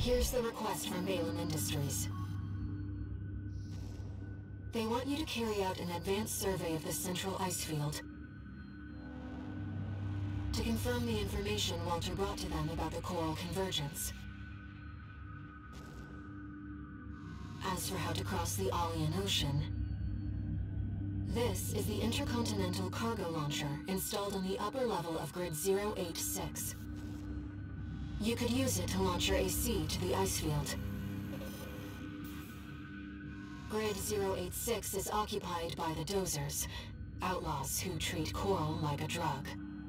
Here's the request from Balin Industries. They want you to carry out an advanced survey of the central ice field to confirm the information Walter brought to them about the coral convergence. As for how to cross the Aalian Ocean, this is the intercontinental cargo launcher installed on the upper level of Grid 086. You could use it to launch your AC to the ice field. Grid 086 is occupied by the Dozers, outlaws who treat coral like a drug.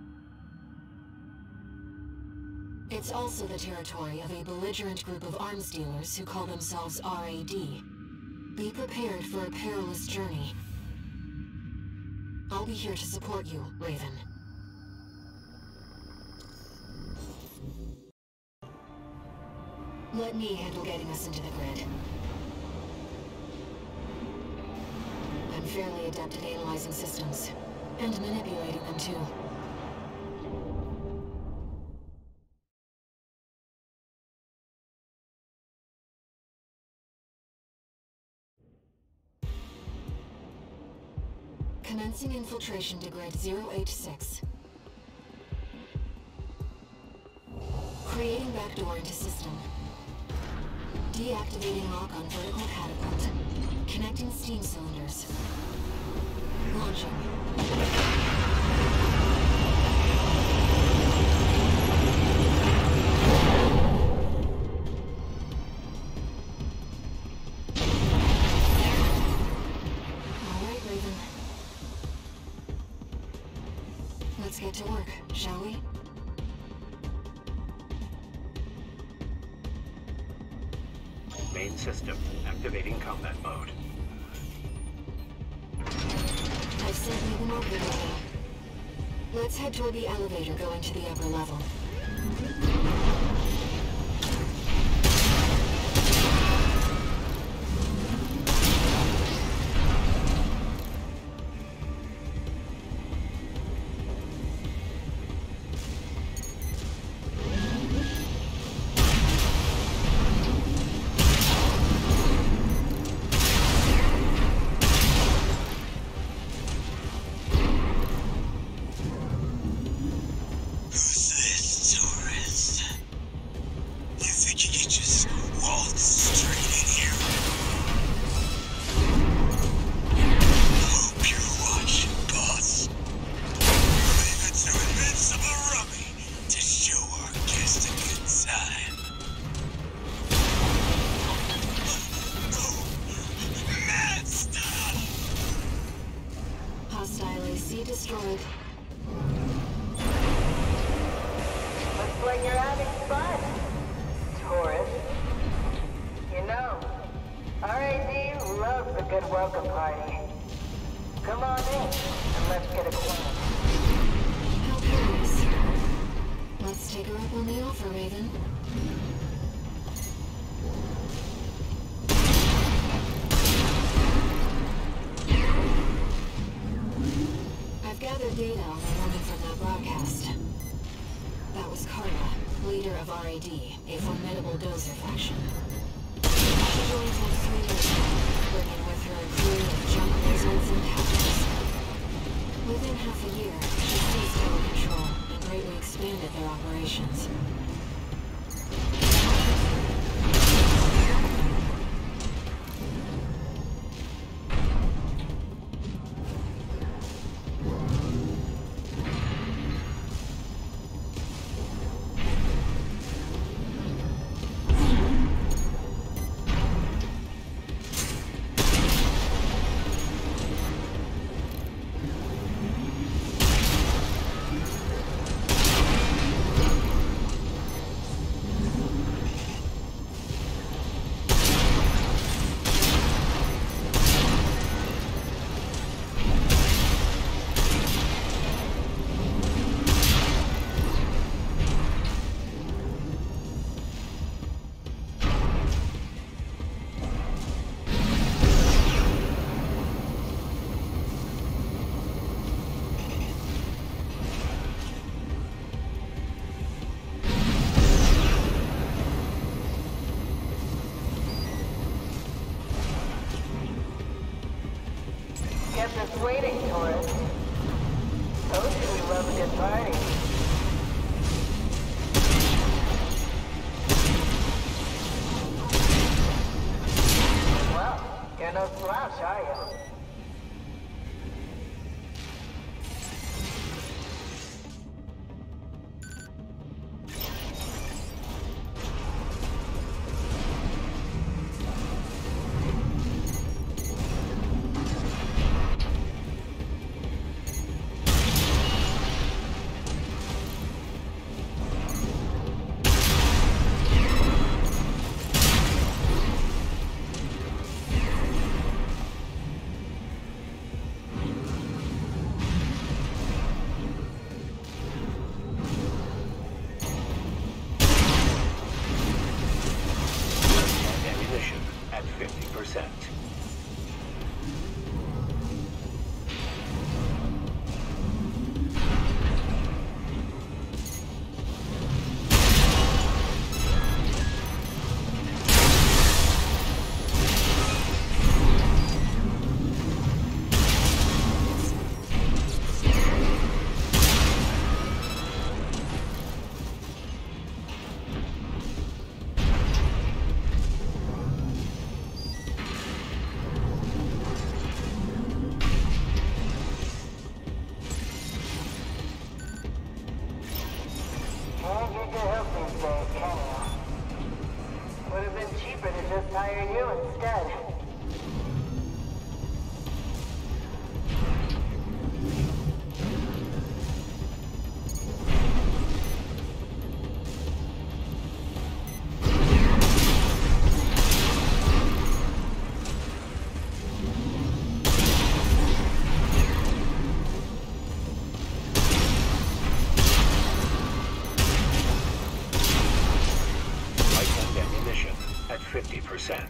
It's also the territory of a belligerent group of arms dealers who call themselves RAD. Be prepared for a perilous journey. I'll be here to support you, Raven. Let me handle getting us into the grid. I'm fairly adept at analyzing systems, and manipulating them too. Commencing infiltration to Grid 086. Creating backdoor into system. Deactivating lock on vertical catapult. Connecting steam cylinders. Launching. Alright, Raven. Let's get to work, shall we? Main system, activating combat mode. I've sent you the mobile now. Let's head toward the elevator going to the upper level. Hostile AC destroyed. Looks like you're having fun, tourist. You know, RAD loves a good welcome party. Come on in, and let's get acquainted. How curious. Let's take her up on the offer, Raven. I've gathered data on the woman from that broadcast. That was Carla, leader of RAD, a formidable Dozer faction. She joined us 3 years ago, bringing with her a crew of junk lizards and captors. Within half a year, she seized tower control and greatly expanded their operations. Can't get good help these days, can you? Would have been cheaper to just hire you instead. At 50%.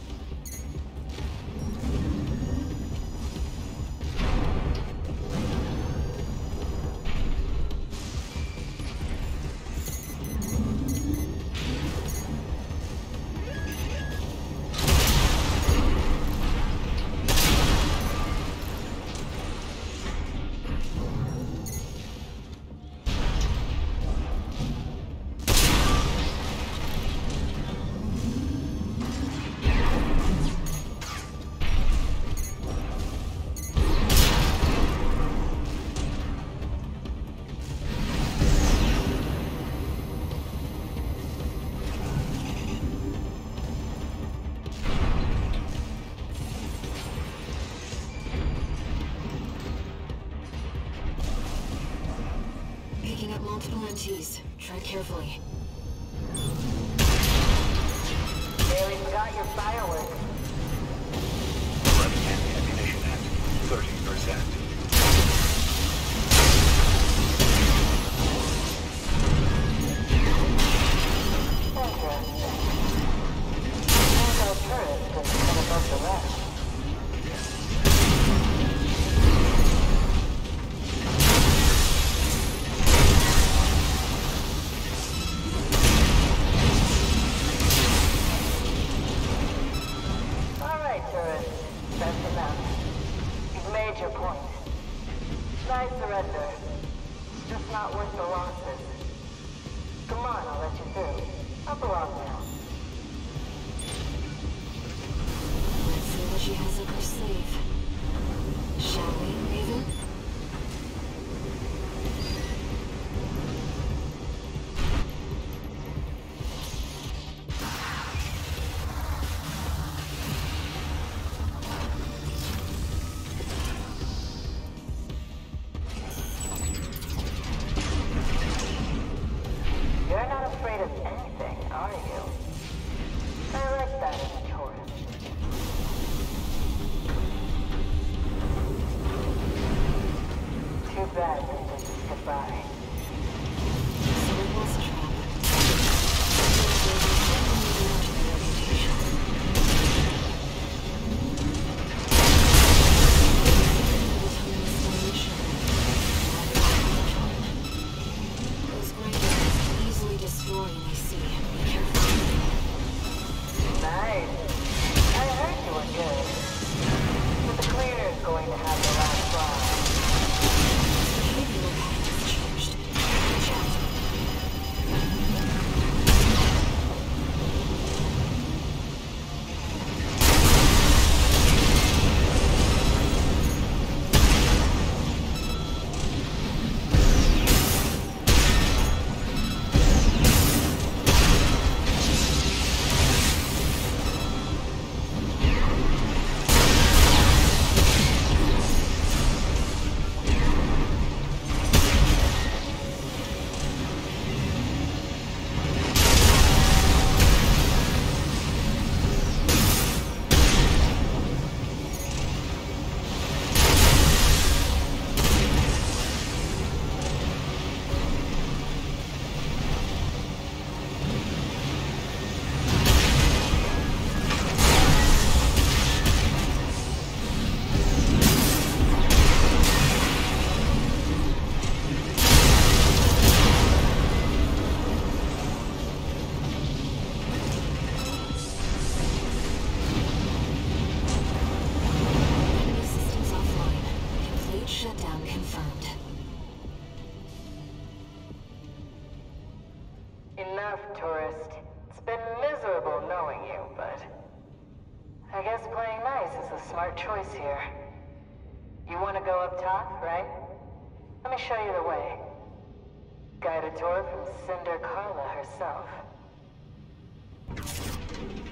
Picking up multiple MTs. Tread carefully. Bailey's got your fireworks. Running ammunition at 30%. Interesting. Turns out tourist is kind of above the rest. That's enough. You've made your point. Nice surrender. Just not worth the losses. Come on, I'll let you through. Up along now. Let's see what she has up her sleeve. Shall we, Raven? You're not afraid of anything, are you? I like that in a tourist. Too bad that this is goodbye. So it was a trap. Those grinders easily destroy any sea. Be careful. Nice. I heard you were good. But the cleaner's going to have the last ride. Behavioral patterns changed. Watch out. Shutdown confirmed. Enough, tourist. It's been miserable knowing you, but I guess playing nice is a smart choice here. You want to go up top, right? Let me show you the way. Guided tour from Cinder Carla herself.